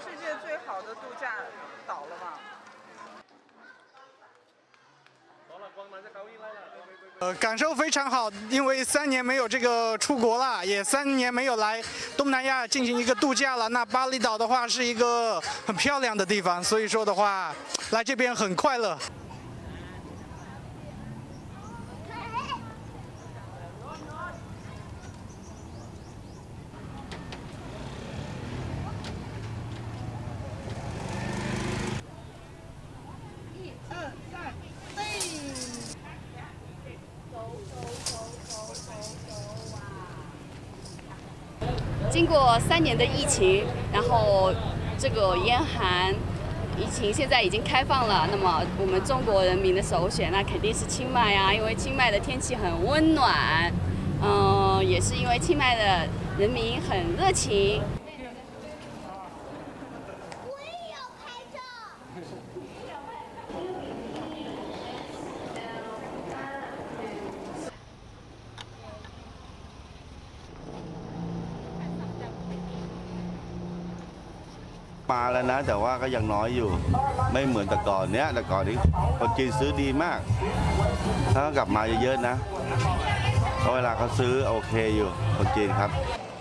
世界最好的度假岛了吗？ 感受非常好，因为3年没有这个出国了，也3年没有来东南亚进行一个度假了。那巴厘岛的话是一个很漂亮的地方，所以说的话，来这边很快乐。 经过3年的疫情，然后这个严寒疫情现在已经开放了，那么我们中国人民的首选那肯定是清迈啊，因为清迈的天气很温暖，也是因为清迈的人民很热情。我也要拍照。 มาแล้วนะแต่ว่าก็ยังน้อยอยู่ไม่เหมือนแต่ก่อนเนี้ยแต่ก่อนนี้คนจีนซื้อดีมากถ้ากลับมาเยอะๆนะเพราะเวลาเขาซื้อโอเคอยู่คนจีนครับ